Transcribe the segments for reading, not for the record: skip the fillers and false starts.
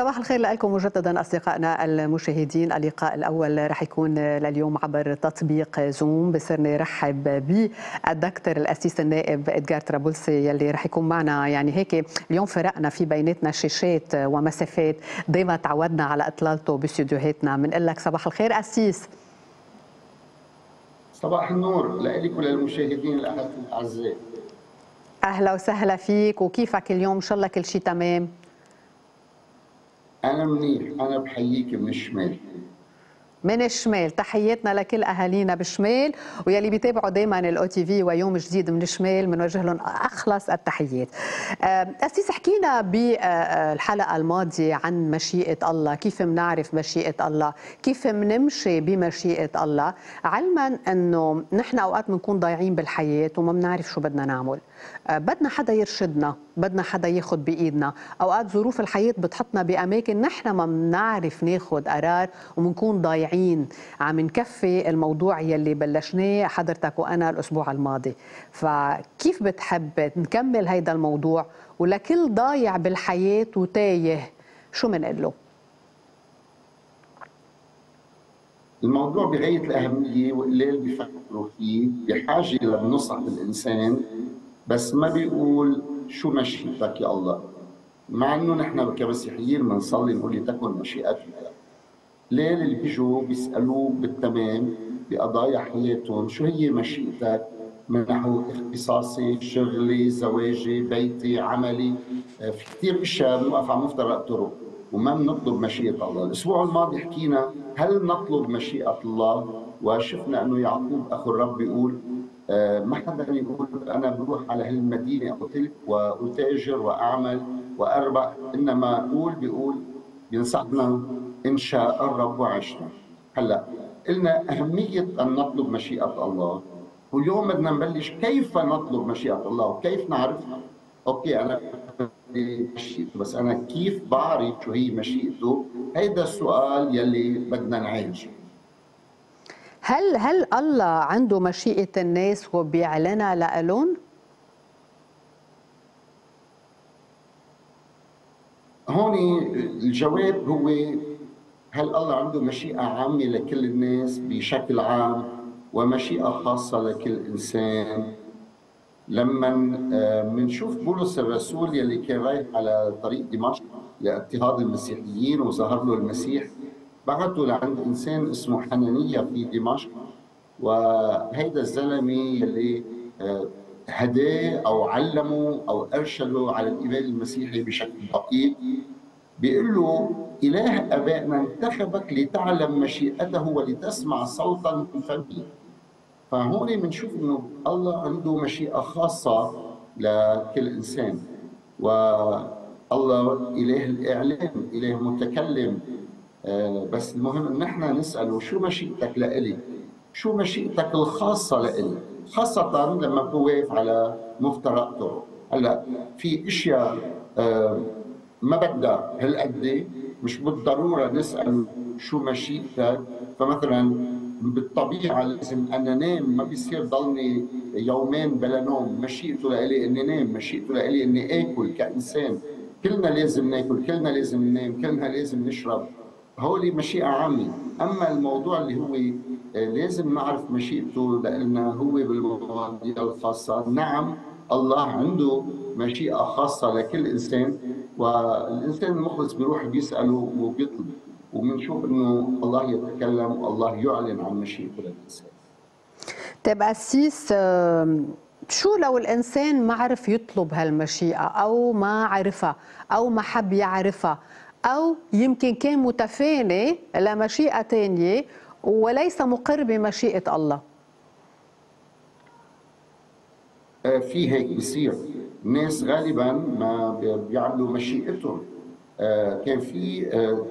صباح الخير لكم مجددا أصدقائنا المشاهدين. اللقاء الأول رح يكون لليوم عبر تطبيق زوم. بصير نرحب بالدكتور الأسيس النائب إدغار طرابلسي يلي رح يكون معنا. يعني هيك اليوم فرقنا في بيناتنا شاشات ومسافات، دايما تعودنا على إطلالته باستديوهاتنا. بنقول لك صباح الخير أسيس. صباح النور لك وللمشاهدين الأعزاء. أهلا وسهلا فيك، وكيفك اليوم؟ إن شاء الله كل شيء تمام. أنا منيح، أنا بحييك من الشمال. من الشمال، تحياتنا لكل اهالينا بالشمال ويلي بيتابعوا دائما الاو تي في ويوم جديد من الشمال، بنوجه لهم اخلص التحيات. اسيس، حكينا بالحلقه الماضيه عن مشيئه الله، كيف بنعرف مشيئه الله، كيف بنمشي بمشيئه الله، علما انه نحن اوقات بنكون ضايعين بالحياه وما بنعرف شو بدنا نعمل. بدنا حدا يرشدنا، بدنا حدا ياخذ بايدنا. اوقات ظروف الحياه بتحطنا باماكن نحن ما بنعرف ناخذ قرار وبنكون ضايعين. عم نكفي الموضوع يلي بلشناه حضرتك وانا الاسبوع الماضي. فكيف بتحب نكمل هيدا الموضوع ولكل ضايع بالحياه وتايه شو بنقول له؟ الموضوع بغاية الأهمية والليل بيفكروا فيه، بحاجة للنصح الإنسان، بس ما بيقول شو مشيئتك يا الله. مع إنه نحن كمسيحيين بنصلي نقول لتكن مشيئتك. ليل اللي بيجوا بيسألوه بالتمام بقضايا حياتهم شو هي مشيئتك من نحو اختصاصي، شغلي، زواجي، بيتي، عملي. في كثير اشياء بنوقف على مفترق طرق وما بنطلب مشيئة الله. الأسبوع الماضي حكينا هل نطلب مشيئة الله، وشفنا أنه يعقوب أخو الرب بيقول ما حدا يقول أنا بروح على هالمدينة أو تلك وأتاجر وأعمل وأربح، إنما بيقول بينصحنا إن شاء الرب وعشنا. هلا قلنا أهمية أن نطلب مشيئة الله، واليوم بدنا نبلش كيف نطلب مشيئة الله وكيف نعرفها. أوكي، أنا مشيئته، بس أنا كيف بعرف شو هي مشيئته؟ هيدا السؤال يلي بدنا نعالجه. هل الله عنده مشيئة الناس وبيعلنها لألون؟ هون الجواب هو هل الله عنده مشيئة عامة لكل الناس بشكل عام ومشيئة خاصة لكل إنسان؟ لما منشوف بولس الرسول يلي كان رايح على طريق دمشق لاضطهاد المسيحيين وظهر له المسيح، بعثه لعند إنسان اسمه حنانية في دمشق، وهيدا الزلمة يلي هداه أو علمه أو أرشده على الإيمان المسيحي بشكل دقيق. بيقول له إله آبائنا انتخبك لتعلم مشيئته ولتسمع صوتا من فمه. فهون بنشوف إنه الله عنده مشيئة خاصة لكل إنسان، والله إله الإعلام، إله متكلم. بس المهم إن نحن نسأله شو مشيئتك لإلي؟ شو مشيئتك الخاصة لإلي؟ خاصة لما بكون واقف على مفترق طرق. هلا في اشياء ما بدها هالقد، مش بالضروره نسال شو مشيئتك. فمثلا بالطبيعه لازم انا نام، ما بيصير ضلني يومين بلا نوم. مشيئته لإلي اني نام، مشيئته لإلي اني اكل كانسان. كلنا لازم ناكل، كلنا لازم ننام، كلنا لازم نشرب. هولي مشيئه عامه. اما الموضوع اللي هو لازم نعرف مشيئته لأنه هو بالمواضيع الخاصة. نعم، الله عنده مشيئة خاصة لكل إنسان، والإنسان المخلص بيروح بيسأله وبيطلب، وبنشوف إنه الله يتكلم والله يعلن عن مشيئته للإنسان. طيب أسيس، شو لو الإنسان ما عرف يطلب هالمشيئة أو ما عرفها أو ما حب يعرفها، أو يمكن كان متفاني لمشيئة تانية وليس مقر بمشيئة الله؟ في هيك بصير الناس غالبا ما بيعملوا مشيئتهم. كان في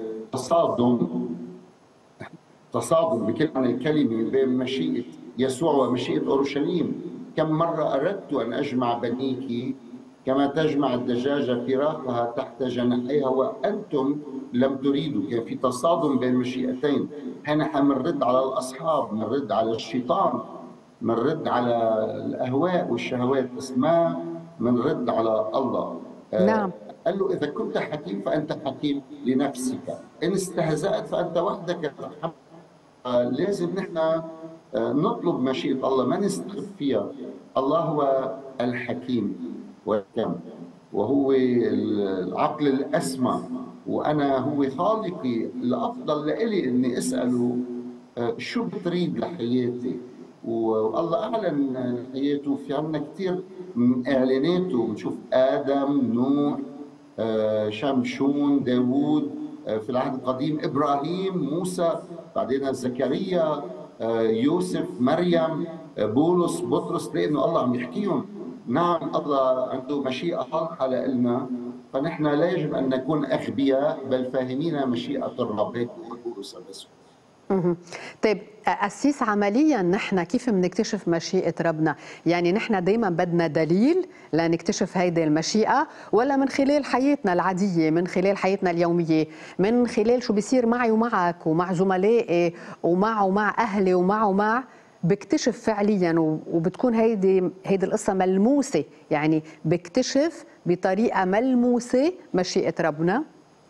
تصادم بكل معنى الكلمة بين مشيئة يسوع ومشيئة أورشليم. كم مرة أردت أن أجمع بنيك كما تجمع الدجاجة فراخها تحت جناحيها وأنتم لم تريدوا. كان في تصادم بين مشيئتين. هنا حنرد على الأصحاب، بنرد على الشيطان، بنرد على الأهواء والشهوات، بس ما بنرد على الله. نعم. قال له إذا كنت حكيم فأنت حكيم لنفسك، إن استهزأت فأنت وحدك تتحمل. لازم نحن نطلب مشيئة الله، ما نستخف فيها. الله هو الحكيم والحكم، وهو العقل الأسمى، وأنا هو خالقي. الأفضل لإلي إني أسأله شو بتريد لحياتي، والله أعلن حياته. في عنا كثير من إعلاناته، بنشوف آدم، نوح، شمشون، داوود، في العهد القديم إبراهيم، موسى، بعدين زكريا، يوسف، مريم، بولس، بطرس. لأنه الله عم يحكيهم. نعم، الله عنده مشيئة صالحة لنا، فنحن لا يجب أن نكون أغبياء بل فاهمين مشيئة الرب. هيك بقول بولس الرسول. طيب أسيس، عمليا نحن كيف بنكتشف مشيئة ربنا؟ يعني نحن دايما بدنا دليل لنكتشف هيدي المشيئة، ولا من خلال حياتنا العادية، من خلال حياتنا اليومية، من خلال شو بيصير معي ومعك ومع زملائي ومع أهلي ومع بكتشف فعليا، وبتكون هيدي القصة ملموسة، يعني بكتشف بطريقة ملموسة مشيئة ربنا؟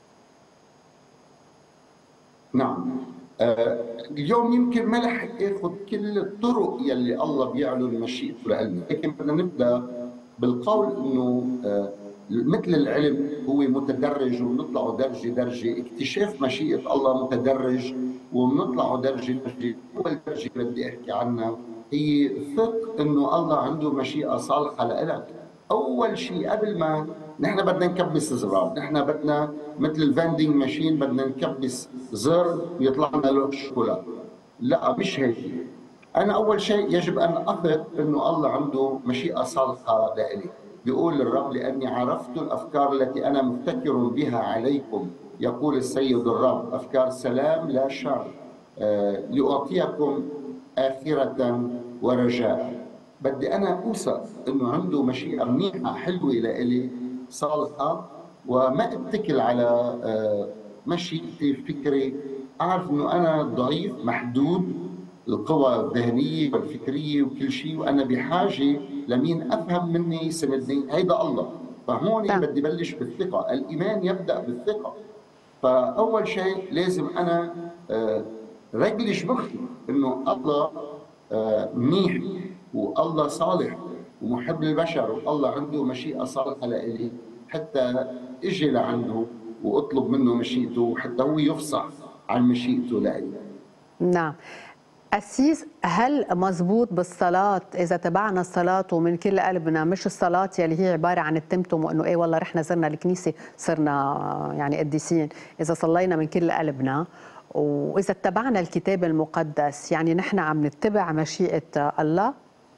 نعم. اليوم يمكن ما رح اخذ كل الطرق يلي الله بيعلن مشيئته لنا، لكن بدنا نبدا بالقول انه مثل العلم هو متدرج، وبنطلعه درجه درجه. اكتشاف مشيئه الله متدرج وبنطلعه درجه درجه. اول درجه بدي احكي عنها هي ثق انه الله عنده مشيئه صالحه لك. اول شيء قبل ما نحن بدنا نكبس زرار، نحن بدنا مثل الفاندينج ماشين بدنا نكبس زر ويطلع لنا له شوكولا. لا، مش هيك. انا اول شيء يجب ان اثق انه الله عنده مشيئه صالحه لإلي. بيقول الرب: لاني عرفت الافكار التي انا مفتكر بها عليكم، يقول السيد الرب، افكار سلام لا شر، لاعطيكم اخره ورجاء. بدي انا اوثق انه عنده مشيئه منيحه حلوه لإلي صالحه، وما اتكل على مشيئتي، فكري. اعرف انه انا ضعيف محدود القوى الذهنيه والفكريه وكل شيء، وانا بحاجه لمين افهم مني يسندني، هيدا الله. فهون بدي بلش بالثقه. الايمان يبدا بالثقه. فاول شيء لازم انا رجلش مخي انه الله منيح، والله صالح ومحب للبشر، والله عنده مشيئة صالحة لإلي، حتى اجي لعنده واطلب منه مشيئته، وحتى هو يفصح عن مشيئته لإلي. نعم. أسيس، هل مزبوط بالصلاة إذا تبعنا الصلاة ومن كل قلبنا، مش الصلاة يلي هي عبارة عن التمتم وإنه إيه والله رحنا زرنا الكنيسة صرنا يعني قديسين، إذا صلينا من كل قلبنا وإذا اتبعنا الكتاب المقدس، يعني نحن عم نتبع مشيئة الله؟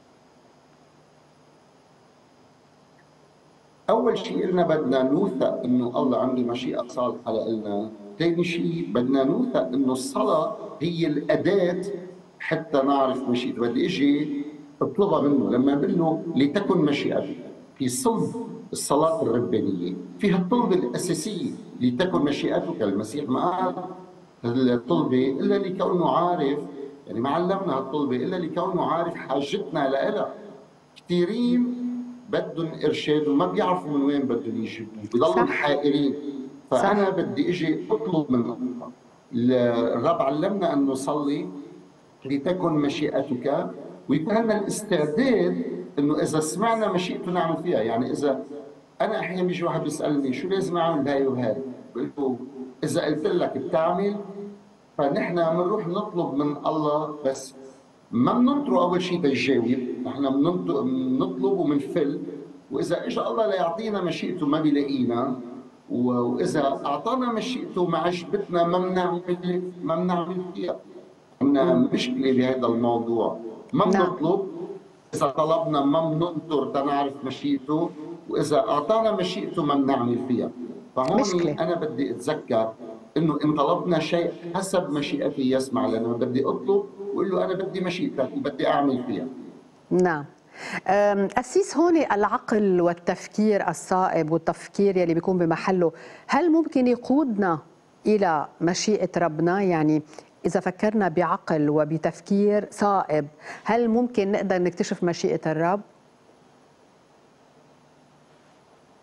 أول شيء قلنا بدنا نوثق إنه الله عنده مشيئة صالحة لنا. ثاني شيء بدنا نوثق إنه الصلاة هي الأداة حتى نعرف مشيئته. بدي أجي أطلبها منه. لما بقول له لتكن مشيئتك، في صلب الصلاة الربانية فيها الطلبة الأساسية لتكن مشيئتك. المسيح ما قال الطلبة إلا لكونه عارف، يعني ما علمنا هالطلبة إلا لكونه عارف حاجتنا لها. كثيرين بدهم ارشاد وما بيعرفوا من وين بدهم يجيبوا، بضلوا حائرين. فانا بدي اجي اطلب من الله. الرب علمنا ان نصلي لتكن مشيئتك، ويكون لنا الاستعداد انه اذا سمعنا مشيئته نعمل فيها. يعني اذا انا احيانا بيجي واحد بيسالني شو لازم اعمل بهاي وهاي، بقول له اذا قلت لك بتعمل. فنحن بنروح نطلب من الله، بس ما بننطره اول شيء تجاوب. نحن بنطلب وبنفل، واذا اجى الله ليعطينا مشيئته ما بيلاقينا، واذا اعطانا مشيئته ما عجبتنا ما بنعمل فيها. عندنا مشكله بهذا الموضوع. ما بنطلب، اذا طلبنا ما بننطر تنعرف مشيئته، واذا اعطانا مشيئته ما بنعمل فيها. فهون انا بدي اتذكر انه ان طلبنا شيء حسب مشيئته يسمع لنا. بدي اطلب واقول له انا بدي مشيئتك وبدي اعمل فيها. نعم. أسيس، هون العقل والتفكير الصائب والتفكير يلي بيكون بمحله، هل ممكن يقودنا إلى مشيئة ربنا؟ يعني إذا فكرنا بعقل وبتفكير صائب، هل ممكن نقدر نكتشف مشيئة الرب؟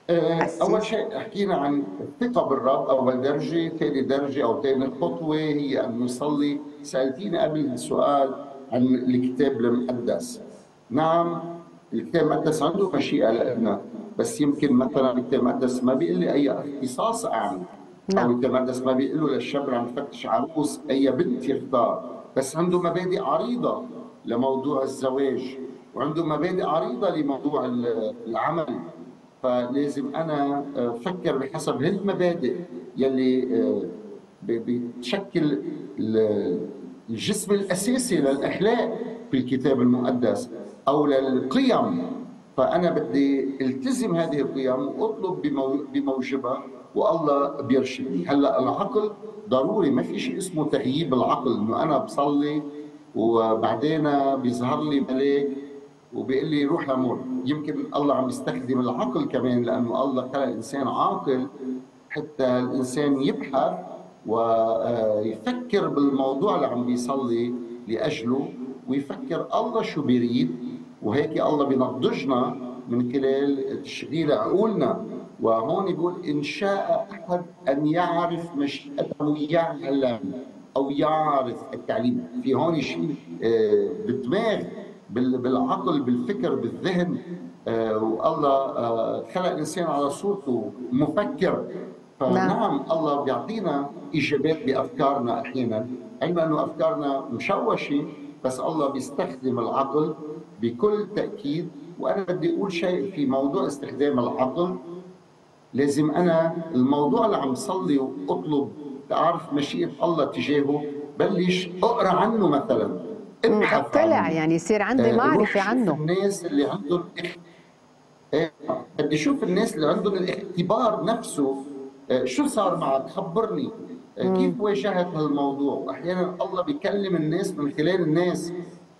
أول قسيس. شيء حكينا عن الثقة بالرب أول درجة، ثاني درجة أو ثاني خطوة هي أن نصلي. سألتيني قبل السؤال عن الكتاب المقدس. نعم، الكتاب المقدس عنده مشيئة لنا، بس يمكن مثلا الكتاب المقدس ما بيقول لي أي اختصاص أعمل، أو نعم. الكتاب المقدس ما بيقول له للشاب اللي عم يفتش عروس أي بنت يختار، بس عنده مبادئ عريضة لموضوع الزواج، وعنده مبادئ عريضة لموضوع العمل. فلازم انا افكر بحسب هالمبادئ يلي بتشكل الجسم الاساسي للاخلاق في الكتاب المقدس او للقيم. فانا بدي التزم هذه القيم واطلب بموجبها، والله بيرشدني. هلا العقل ضروري، ما في شيء اسمه تغييب العقل، انه انا بصلي وبعدين بيظهر لي ملاك وبيقول لي روح لمر. يمكن الله عم يستخدم العقل كمان، لانه الله خلق انسان عاقل حتى الانسان يبحث ويفكر بالموضوع اللي عم بيصلي لاجله، ويفكر الله شو بيريد. وهيك الله بينضجنا من خلال تشغيل عقولنا. وهون بيقول ان شاء احد ان يعرف مشيئته يعلم او يعرف التعليم. في هون شيء بالدماغ، بالعقل، بالفكر، بالذهن. والله خلق الانسان على صورته مفكر. نعم. فنعم الله بيعطينا اجابات بافكارنا احيانا، علما انه افكارنا مشوشه، بس الله بيستخدم العقل بكل تاكيد. وانا بدي اقول شيء في موضوع استخدام العقل. لازم انا الموضوع اللي عم صلي واطلب اعرف مشيئه الله تجاهه، بلش اقرا عنه مثلا، ابحث اطلع، عنه. يعني يصير عندي روح معرفة شوف عنه. الناس اللي عندهم إيه، بدي اشوف الناس اللي عندهم الاختبار نفسه. شو صار معك؟ خبرني. كيف واجهت هالموضوع؟ واحيانا الله بيكلم الناس من خلال الناس.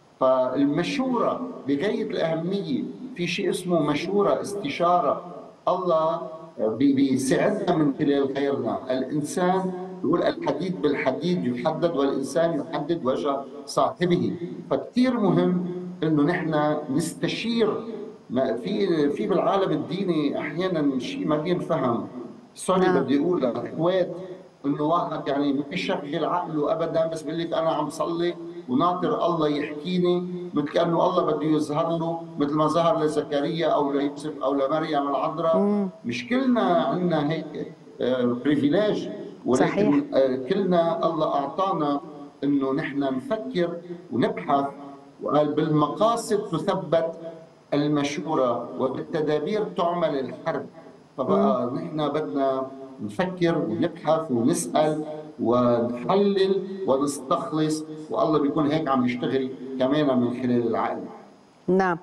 فالمشورة بغاية الأهمية. في شيء اسمه مشورة، استشارة. الله بيساعدنا من خلال غيرنا. الإنسان يقول الحديد بالحديد يحدد، والإنسان يحدد وجه صاحبه. فكتير مهم إنه نحن نستشير. ما في بالعالم الديني أحيانا شيء ما بينفهم. سوري نعم. بدي أقول للأخوات انه واحد يعني ما بيشغل عقله ابدا، بس بيقول لك انا عم صلي وناطر الله يحكيني، مثل كانه الله بده يظهر له مثل ما ظهر لزكريا او ليوسف او لمريم العذراء. مش كلنا عندنا هيك بريفيليج، صحيح. ولكن كلنا الله اعطانا انه نحن نفكر ونبحث. وقال بالمقاصد تثبت المشوره وبالتدابير تعمل الحرب. فبقى نحن بدنا نفكر ونبحث ونسأل ونحلل ونستخلص، والله بيكون هيك عم يشتغل كمان من خلال العقل. نعم.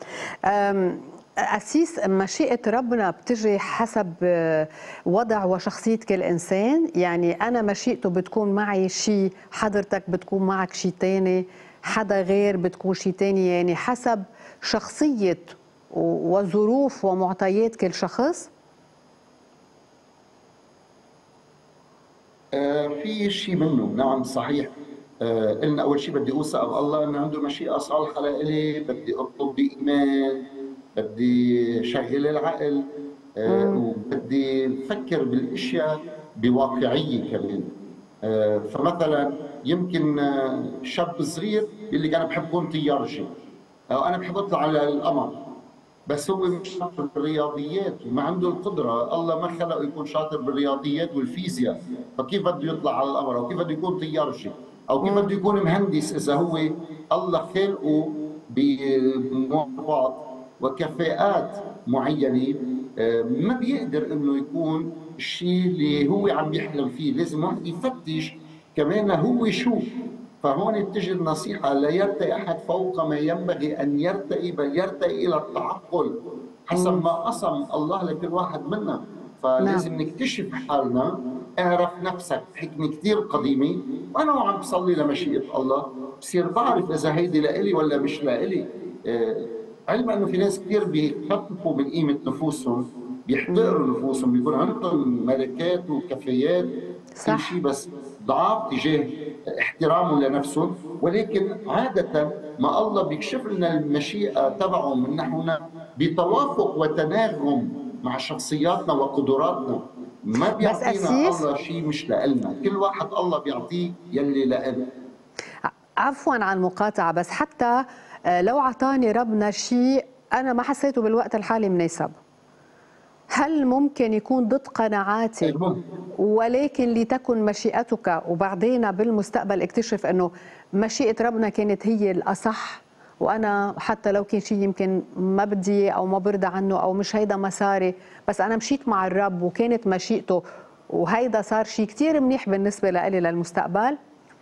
أسيس، مشيئة ربنا بتجي حسب وضع وشخصية كل إنسان. يعني أنا مشيئته بتكون معي شيء، حضرتك بتكون معك شيء تاني، حدا غير بتكون شيء تاني، يعني حسب شخصية وظروف ومعطيات كل شخص. في شيء منه، نعم صحيح. قلنا أول شيء بدي أوثق بالله أنه عنده مشيئة صالحة لإلي، بدي أطلب بإيمان، بدي شغل العقل، وبدي أفكر بالأشياء بواقعية كمان. فمثلا يمكن شاب صغير يقول لك أنا بحب كون طيارجي، أو أنا بحب أطلع على القمر، بس هو مش شاطر بالرياضيات وما عنده القدرة. الله ما خلقه يكون شاطر بالرياضيات والفيزياء، فكيف بده يطلع على القمر؟ أو كيف بده يكون طيارجي؟ أو كيف بده يكون مهندس إذا هو الله خلقه بمواصفات وكفاءات معينة؟ ما بيقدر إنه يكون الشيء اللي هو عم يحلم فيه. لازم واحد يفتش كمان هو شو. فهون بتجي النصيحة: لا يرتقي أحد فوق ما ينبغي أن يرتقي، بل يرتقي إلى التعقل حسب ما قسم الله لكل واحد منا. نعم. فلازم نكتشف حالنا. اعرف نفسك، حكمة كثير قديمة. وأنا وعم بصلي لمشيئة الله بصير بعرف إذا هيدي لإلي ولا مش لإلي. علما أنه في ناس كثير بيخففوا من قيمة نفوسهم، بيحتقروا نفوسهم، بيكون عندهم ملكات وكفايات كل صح. شيء، بس ضعاف تجاه احترامهم لنفسهم. ولكن عادة ما الله بيكشف لنا المشيئة تبعه من نحونا بتوافق وتناغم مع شخصياتنا وقدراتنا. ما بس بيعطينا أسيس، الله شيء مش لإلنا، كل واحد الله بيعطيه يلي لإله. عفوا عن المقاطعة، بس حتى لو عطاني ربنا شيء أنا ما حسيته بالوقت الحالي مناسب، هل ممكن يكون ضد قناعاتي ولكن لتكن مشيئتك، وبعدين بالمستقبل اكتشف أنه مشيئة ربنا كانت هي الأصح، وأنا حتى لو كان شيء يمكن ما بدي أو ما برضى عنه أو مش هيدا مساري، بس أنا مشيت مع الرب وكانت مشيئته وهيدا صار شيء كتير منيح بالنسبة لإلي للمستقبل؟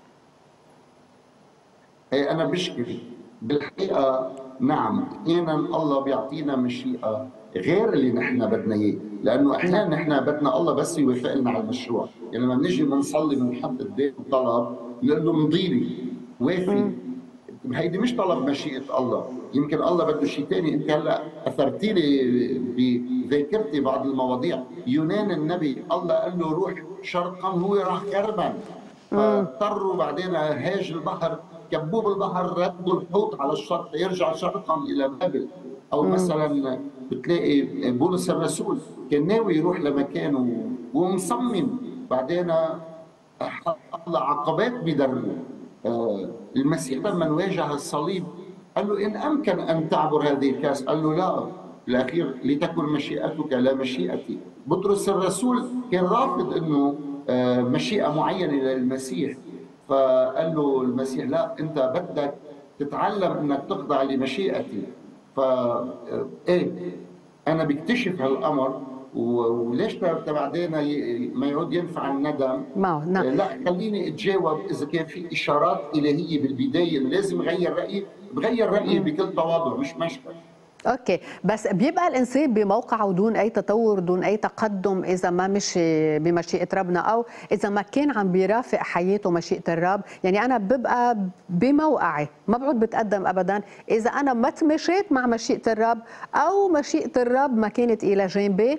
إيه، أنا بشكرك. بالحقيقة نعم، أحيانا الله بيعطينا مشيئة غير اللي نحن بدنا إياه، لأنه أحيانا نحن بدنا الله بس يوافق لنا على المشروع. يعني لما بنيجي بنصلي بنحط قدام طلب بنقول له امضي لي وافق، هيدي مش طلب مشيئة الله، يمكن الله بده شيء ثاني. أنت هلا أثرتي لي بذاكرتي بعض المواضيع. يونان النبي الله قال له روح شرقا، هو راح غربا، فاضطروا بعدين هاج البحر، كبوب البحر، ردوا الحوت على الشرق يرجع شرقا الى بابل. او مثلا بتلاقي بولس الرسول كان ناوي يروح لمكانه ومصمم، بعدين الله عقبات بدربه. المسيح لما واجه الصليب قال له ان امكن ان تعبر هذه الكاس، قال له لا، بالاخير لتكن مشيئتك لا مشيئتي. بطرس الرسول كان رافض انه مشيئه معينه للمسيح، فقال له المسيح لا، انت بدك تتعلم انك تخضع لمشيئتي. ف ايه، انا بكتشف هالامر، وليش بعدين ما يعود ينفع الندم. نعم. لا، خليني اتجاوب. اذا كان في اشارات الهيه بالبدايه لازم اغير رايي، بغير رايي بكل تواضع، مش مشكل. اوكي، بس بيبقى الانسان بموقعه دون اي تطور، دون اي تقدم، اذا ما مشي بمشيئه ربنا او اذا ما كان عم بيرافق حياته مشيئه الرب. يعني انا ببقى بموقعي ما بعد بتقدم ابدا اذا انا ما تمشيت مع مشيئه الرب او مشيئه الرب ما كانت الى جانبي.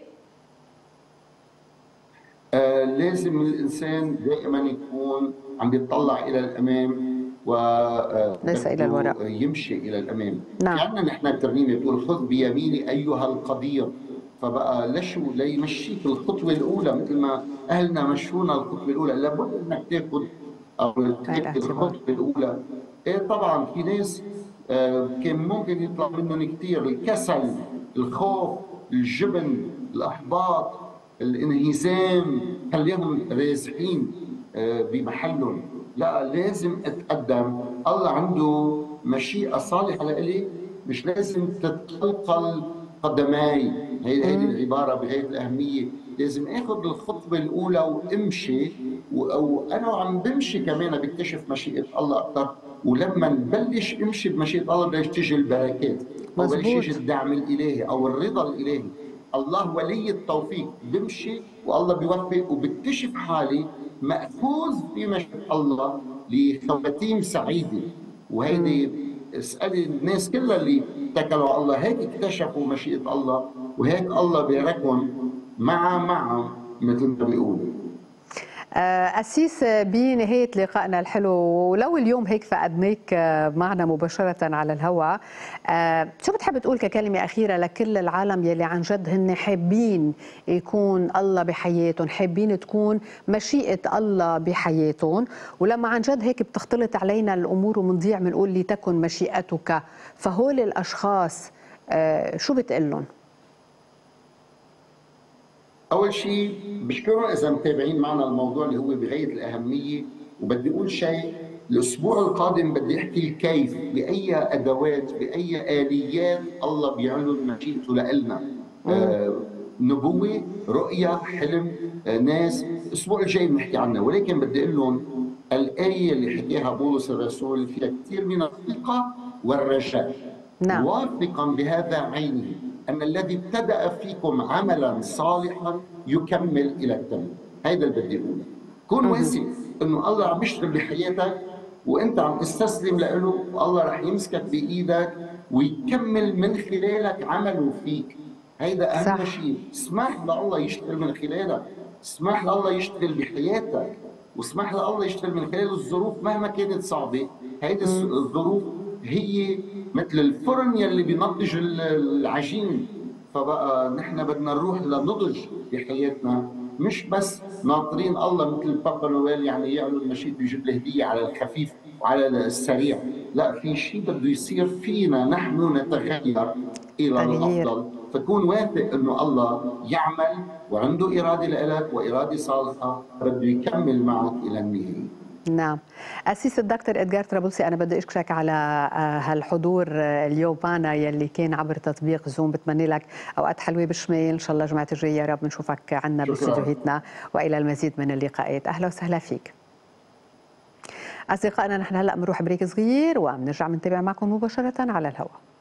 لازم الانسان دائما يكون عم بيطلع الى الامام ليس الى الوراء، يمشي الى الامام. نعم. في عندنا نحن الترنيمه بتقول خذ بيميني ايها القدير، فبقى لشو ليمشيك الخطوه الاولى مثل ما اهلنا مشونا الخطوه الاولى، لابد انك تاخذ او الخطوه الاولى. ايه طبعا في ناس كان ممكن يطلع منهم كثير، الكسل، الخوف، الجبن، الاحباط، الانهزام، خليهم رازحين بمحلهم. لا، لازم اتقدم. الله عنده مشيئه صالحه لإلي، مش لازم تتقلقل قدماي. هيدي العباره بغايه الاهميه. لازم اخذ الخطوه الاولى وامشي، وانا وعم بمشي كمان بكتشف مشيئه الله اكثر. ولما نبلش امشي بمشيئه الله بلش تيجي البركات، او بلش يجي الدعم الالهي او الرضا الالهي. الله ولي التوفيق، بمشي والله بيوفق، وبكتشف حالي مأخوذ في مشيئة الله لخواتيم سعيدة. وهيدي اسألي الناس كلها اللي اتكلوا على الله، هيك اكتشفوا مشيئة الله، وهيك الله باركهم مع مثل ما بيقولوا. أسيس، بنهاية لقائنا الحلو، ولو اليوم هيك فقدناك معنا مباشرة على الهواء، شو بتحب تقول ككلمة أخيرة لكل العالم يلي عن جد هن حابين يكون الله بحياتهم، حابين تكون مشيئة الله بحياتهم، ولما عن جد هيك بتختلط علينا الأمور ومنضيع بنقول لتكن مشيئتك، فهول الأشخاص شو بتقول لهم؟ أول شيء بشكرهم إذا متابعين معنا الموضوع اللي هو بغاية الأهمية. وبدي أقول شيء، الأسبوع القادم بدي أحكي الكيف، بأي أدوات، بأي آليات الله بيعلن مشيئته لإلنا. نبوة، رؤية، حلم، ناس. الأسبوع الجاي بنحكي عنها، ولكن بدي أقول لهم الآية اللي حكيها بولس الرسول فيها كثير من الثقة والرجاء. نعم. واثقا بهذا عينه أن الذي ابتدأ فيكم عملا صالحا يكمل إلى التمام. هيدا اللي بدي أقوله. كن واثق إنه الله عم يشتغل بحياتك، وأنت عم تستسلم له، والله رح يمسكك بإيدك ويكمل من خلالك عمله فيك. هيدا أهم شيء. اسمح لله يشتغل من خلالك، اسمح لله يشتغل بحياتك، واسمح لله يشتغل من خلال الظروف مهما كانت صعبة. هيدي الظروف هي مثل الفرن يلي بينضج العجين، فبقى نحن بدنا نروح لنضج بحياتنا، مش بس ناطرين الله مثل بابا نويل يعني يعمل المشيد بيجيب لي هديه على الخفيف وعلى السريع. لا، في شيء بده يصير فينا نحن نتغير الى تغيير. الافضل، فكون واثق انه الله يعمل وعنده اراده لك واراده صالحه، بده يكمل معك الى النهايه. نعم. أسيس الدكتور إدغار طرابلسي، أنا بدي أشكرك على هالحضور اليوم معنا يلي كان عبر تطبيق زوم. بتمنى لك أوقات حلوة بشمال، إن شاء الله جمعة الجاية يا رب بنشوفك عنا باستديوهاتنا، وإلى المزيد من اللقاءات. أهلا وسهلا فيك. أصدقائنا نحن هلأ بنروح بريك صغير وبنرجع بنتابع معكم مباشرة على الهواء.